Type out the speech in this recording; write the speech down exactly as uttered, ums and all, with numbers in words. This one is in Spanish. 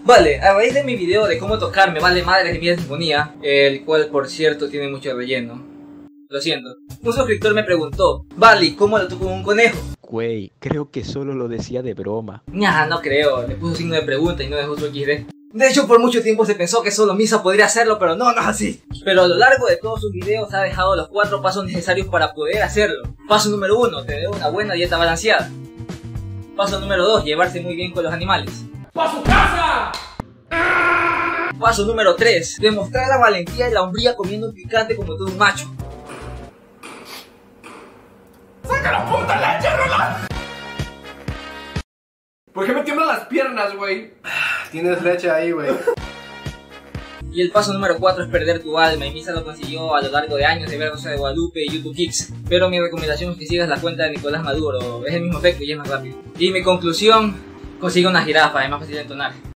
Vale, a raíz de mi video de cómo tocar Me Vale Madre de mi sinfonía, el cual por cierto tiene mucho relleno, lo siento, un suscriptor me preguntó, vale, ¿cómo lo toco con un conejo? Güey, creo que solo lo decía de broma. Nah, no creo, le puso signo de pregunta y no dejó su equis de. De hecho, por mucho tiempo se pensó que solo Misa podría hacerlo, pero no, no es así. Pero a lo largo de todos sus videos ha dejado los cuatro pasos necesarios para poder hacerlo. Paso número uno, tener una buena dieta balanceada. Paso número dos, llevarse muy bien con los animales. ¡Pa' su casa! Paso número tres, demostrar la valentía y la hombría comiendo picante como todo un macho. ¡Saca la puta leche, Roland! ¿Por qué me tiemblan las piernas, güey? Tienes leche ahí, güey. Y el paso número cuatro es perder tu alma, y Misa lo consiguió a lo largo de años de ver Rosa de Guadalupe y YouTube Kids. Pero mi recomendación es que sigas la cuenta de Nicolás Maduro, es el mismo efecto y es más rápido. Y mi conclusión, consigue una jirafa, es más fácil de entonar.